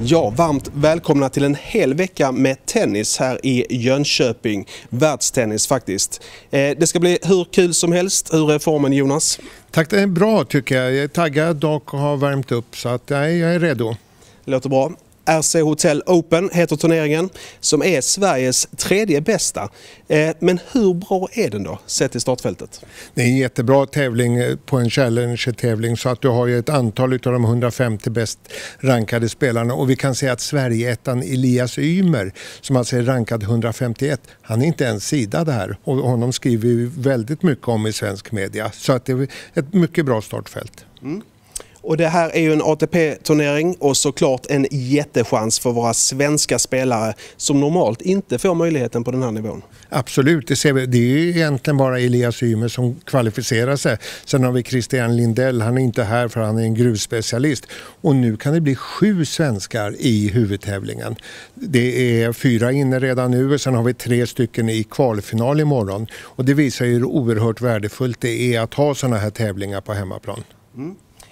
Ja, varmt välkomna till en hel vecka med tennis här i Jönköping. Världstennis faktiskt. Det ska bli hur kul som helst. Hur är formen, Jonas? Tack, det är bra tycker jag. Jag är taggad och har värmt upp så att jag är redo. Låter bra. RC Hotel Open heter turneringen som är Sveriges tredje bästa. Men hur bra är den då, sett i startfältet? Det är en jättebra tävling på en Challenger-tävling så att du har ju ett antal av de 150 bäst rankade spelarna. Och vi kan säga att Sverige-ettan Elias Ymer, som alltså är rankad 151, han är inte ens sidad här. Och honom skriver vi väldigt mycket om i svensk media. Så att det är ett mycket bra startfält. Mm. Och det här är ju en ATP-turnering och såklart en jättechans för våra svenska spelare som normalt inte får möjligheten på den här nivån. Absolut, det ser vi. Det är ju egentligen bara Elias Ymer som kvalificerar sig. Sen har vi Christian Lindell, han är inte här för han är en gruvspecialist. Och nu kan det bli 7 svenskar i huvudtävlingen. Det är 4 inne redan nu och sen har vi 3 stycken i kvalfinal imorgon. Och det visar ju hur oerhört värdefullt det är att ha sådana här tävlingar på hemmaplan. Mm.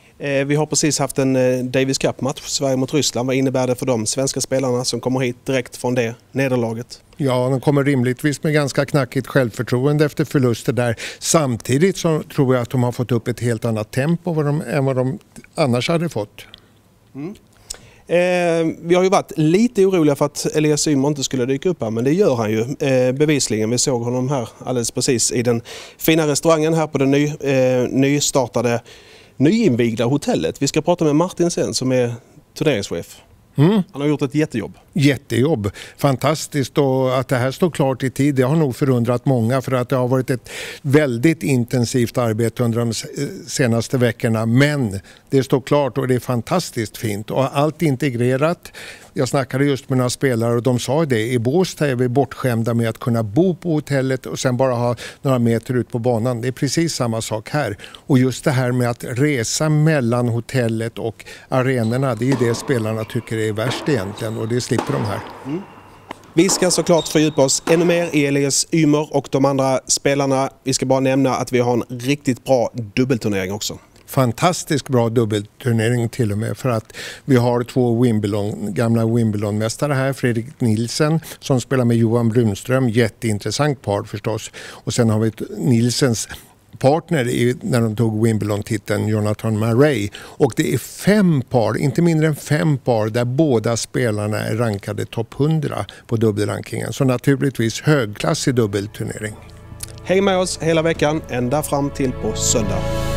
Vi har precis haft en Davis Cup-match, Sverige mot Ryssland. Vad innebär det för de svenska spelarna som kommer hit direkt från det nederlaget? Ja, de kommer rimligtvis med ganska knackigt självförtroende efter förluster där. Samtidigt så tror jag att de har fått upp ett helt annat tempo än vad de annars hade fått. Mm. Vi har ju varit lite oroliga för att Elias Ymer inte skulle dyka upp här, men det gör han ju bevisligen. Vi såg honom här alldeles precis i den fina restaurangen här på det nystartade nyinvigda hotellet. Vi ska prata med Martin sen som är turneringschef. Han har gjort ett jättejobb. Fantastiskt, och att det här står klart i tid, det har nog förundrat många för att det har varit ett väldigt intensivt arbete under de senaste veckorna, men det står klart och det är fantastiskt fint och allt integrerat. Jag snackade just med några spelare och de sa det, i Båstad är vi bortskämda med att kunna bo på hotellet och sen bara ha några meter ut på banan. Det är precis samma sak här. Och just det här med att resa mellan hotellet och arenorna, det är det spelarna tycker är värst egentligen, och det slipper de här. Mm. Vi ska såklart fördjupa oss ännu mer i Elias Ymer och de andra spelarna. Vi ska bara nämna att vi har en riktigt bra dubbelturnering också. Fantastiskt bra dubbelturnering till och med, för att vi har 2 gamla Wimbledon-mästare här. Fredrik Nielsen som spelar med Johan Brunström, jätteintressant par förstås. Och sen har vi Nielsens partner när de tog Wimbledon-titeln, Jonathan Murray. Och det är 5 par, inte mindre än 5 par där båda spelarna är rankade topp 100 på dubbelrankingen. Så naturligtvis högklassig dubbelturnering. Häng med oss hela veckan, ända fram till på söndag.